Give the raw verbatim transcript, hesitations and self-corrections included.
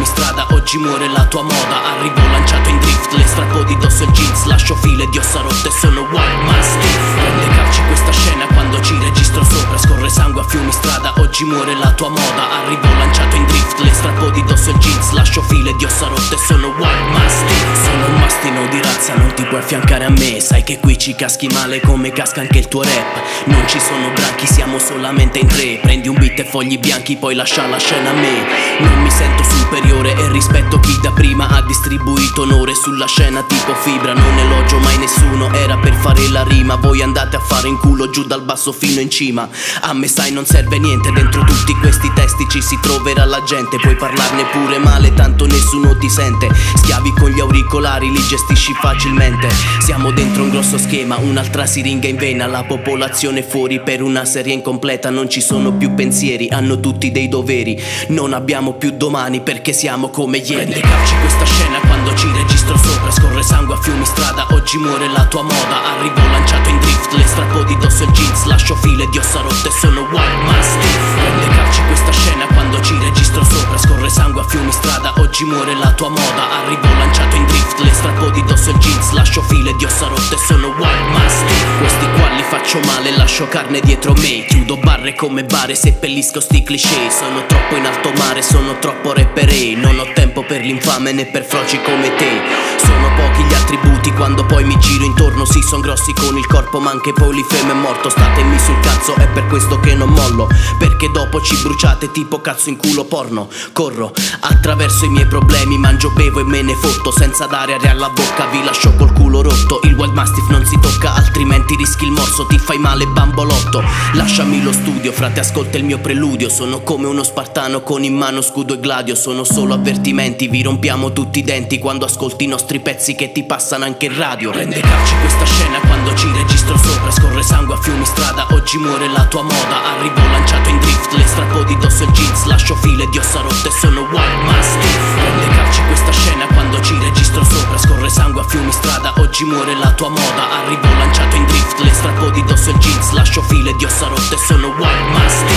fiumi strada, oggi muore la tua moda. Arrivo lanciato in drift, le strappo di dosso il jeans, lascio file di ossa rotte, sono wild Mastiff. Prende calci questa scena quando ci registro sopra, scorre sangue a fiumi strada, oggi muore la tua moda. Arrivo lanciato in drift, le strappo di dosso il jeans, lascio file di ossa rotte, sono wild Mastiff. Sono un mastino di razza, non ti puoi affiancare a me, sai che qui ci caschi male come casca anche il tuo rap. Non ci sono branchi, siamo solamente in tre, prendi un beat e fogli bianchi, poi lascia la scena a me. Non mi sento superiore e rispetto chi da prima ha distribuito onore sulla scena tipo fibra. Non elogio mai nessuno, era per fare la rima, voi andate a fare in culo giù dal basso fino in cima. A me sai non serve niente, dentro tutti questi testi ci si troverà la gente, puoi parlarne pure male tanto nessuno ti sente. Schiavi con gli auricolari li gestisci facilmente, siamo dentro un grosso schema, un'altra siringa in vena, la popolazione fuori per una serie incompleta. Non ci sono più pensieri, hanno tutti dei doveri, non abbiamo più domani perché siamo come ieri. Prende calci questa scena quando ci registro sopra, scorre sangue a fiumi strada, oggi muore la tua moda. Arrivo lanciato in drift, le strappo di dosso il jeans, lascio file di ossa rotte, sono wild Mastiff. Prende calci questa scena quando ci registro sopra, scorre sangue a fiumi strada, oggi muore la tua moda. Arrivo lanciato in drift, le strappo di dosso il jeans, lascio file di ossa rotte, sono wild Mastiff. Questi qua li faccio male, lascio carne dietro me, chiudo barre come bare, seppellisco sti cliché. Sono troppo in alto mare, sono troppo rapperei, non ho tempo per l'infame né per froci come te. Sono pochi gli attributi quando poi mi giro intorno, sì son grossi con il corpo ma anche Polifemo è morto. Statemi sul cazzo, è per questo che non mollo, perché dopo ci bruciate tipo cazzo in culo porno. Corro attraverso i miei problemi, mangio, bevo e me ne fotto, senza dare aria alla bocca vi lascio col culo rotto. Il wild Mastiff non si tocca, altrimenti rischi il morso, ti fai male bambolotto. Lasciami lo studio, frate ascolta il mio preludio, sono come uno spartano con in mano scudo e gladio. Sono solo avvertimenti, vi rompiamo tutti i denti quando ascolti i nostri pezzi che ti passano anche in radio. Prende calci questa scena quando ci registro sopra, scorre sangue a fiumi strada, oggi muore la tua moda. Arrivo lanciato in drift, le strappo di dosso il jeans, lascio file di ossa rotte, sono wild Mastiff. Prende calci questa scena quando ci registro sopra, scorre sangue a fiumi strada, oggi muore la tua moda. Arrivo lanciato in drift, le strappo di dosso il jeans, lascio file di ossa rotte, sono wild Mastiff.